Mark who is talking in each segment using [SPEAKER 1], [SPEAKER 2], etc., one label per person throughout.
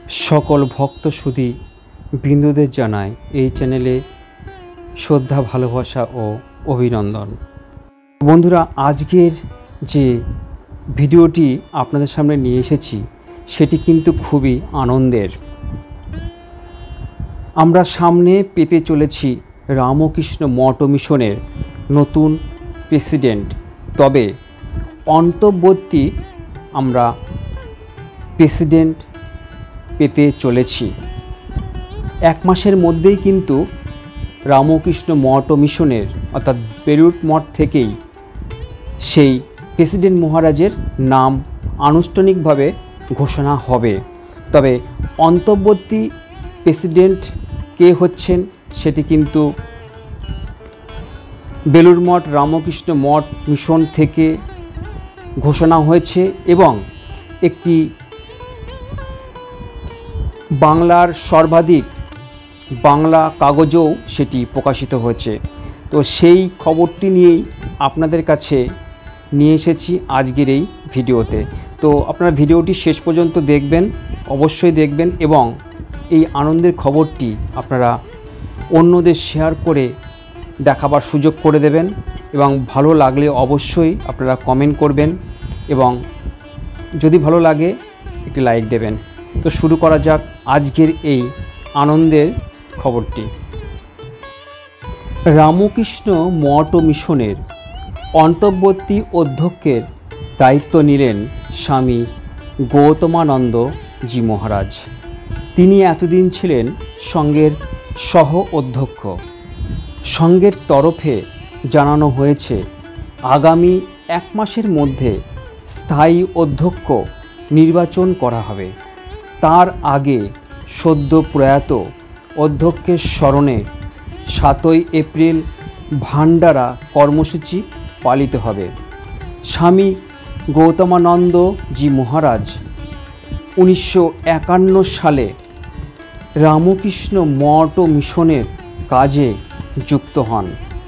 [SPEAKER 1] সকল ভক্ত সুধী বৃন্দদের জানায় এই চ্যানেলে শ্রদ্ধা, ভালোবাসা ও অভিনন্দন। বন্ধুরা, আজকের যে ভিডিওটি আপনাদের সামনে নিয়ে এসেছি সেটি কিন্তু খুবই আনন্দের। আমরা সামনে পেতে চলেছি রামকৃষ্ণ মঠ মিশনের নতুন প্রেসিডেন্ট। তবে অন্তর্বর্তী আমরা প্রেসিডেন্ট পেতে চলেছি। এক মাসের মধ্যেই কিন্তু রামকৃষ্ণ মঠ মিশনের অর্থাৎ বেলুড় মঠ থেকেই সেই প্রেসিডেন্ট মহারাজের নাম আনুষ্ঠানিকভাবে ঘোষণা হবে। তবে অন্তর্বর্তী প্রেসিডেন্ট কে হচ্ছেন সেটি কিন্তু বেলুড় মঠ রামকৃষ্ণ মঠ মিশন থেকে ঘোষণা হয়েছে এবং একটি বাংলার সর্বাধিক বাংলা কাগজেও সেটি প্রকাশিত হয়েছে। তো সেই খবরটি নিয়েই আপনাদের কাছে নিয়ে এসেছি আজকের এই ভিডিওতে। তো আপনারা ভিডিওটি শেষ পর্যন্ত দেখবেন, অবশ্যই দেখবেন এবং এই আনন্দের খবরটি আপনারা অন্যদের শেয়ার করে দেখাবার সুযোগ করে দেবেন এবং ভালো লাগলে অবশ্যই আপনারা কমেন্ট করবেন এবং যদি ভালো লাগে একটি লাইক দেবেন। তো শুরু করা যাক আজকের এই আনন্দের খবরটি। রামকৃষ্ণ মঠ মিশনের অন্তর্বর্তী অধ্যক্ষের দায়িত্ব নিলেন স্বামী গৌতমানন্দ জি মহারাজ। তিনি এতদিন ছিলেন সংঘের সহ অধ্যক্ষ। সংঘের তরফে জানানো হয়েছে আগামী এক মাসের মধ্যে স্থায়ী অধ্যক্ষ নির্বাচন করা হবে। তার আগে সদ্য প্রয়াত অধ্যক্ষের স্মরণে 7ই এপ্রিল ভান্ডারা কর্মসূচি পালিত হবে। স্বামী গৌতমানন্দ জি মহারাজ 1951 সালে রামকৃষ্ণ মঠ মিশনের কাজে যুক্ত হন।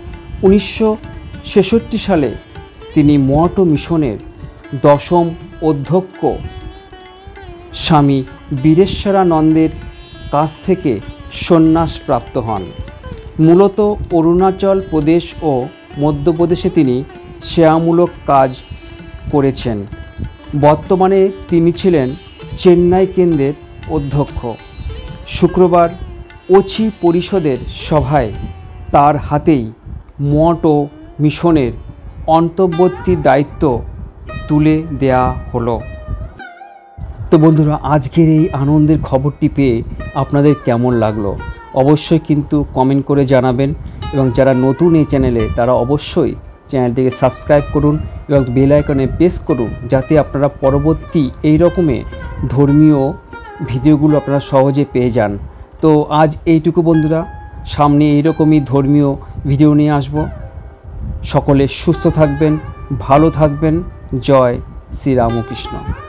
[SPEAKER 1] 1966 সালে তিনি মঠ মিশনের 10ম অধ্যক্ষ স্বামী বীরেশ্বরানন্দের কাছ থেকে সন্ন্যাস প্রাপ্ত হন। মূলত অরুণাচল প্রদেশ ও মধ্যপ্রদেশে তিনি সেবামূলক কাজ করেছেন। বর্তমানে তিনি ছিলেন চেন্নাই কেন্দ্রের অধ্যক্ষ। শুক্রবার ওছি পরিষদের সভায় তার হাতেই মঠ ও মিশনের অন্তর্বর্তী দায়িত্ব তুলে দেয়া হলো। তো বন্ধুরা, আজকের এই আনন্দের খবরটি পেয়ে আপনাদের কেমন লাগলো অবশ্যই কিন্তু কমেন্ট করে জানাবেন এবং যারা নতুন এই চ্যানেলে তারা অবশ্যই চ্যানেলটিকে সাবস্ক্রাইব করুন এবং বেল আইকনে প্রেস করুন যাতে আপনারা পরবর্তী এই রকমের ধর্মীয় ভিডিওগুলো আপনারা সহজে পেয়ে যান। তো আজ এইটুকু বন্ধুরা, সামনে এইরকমই ধর্মীয় ভিডিও নিয়ে আসব। সকলে সুস্থ থাকবেন, ভালো থাকবেন। জয় শ্রী রামকৃষ্ণ।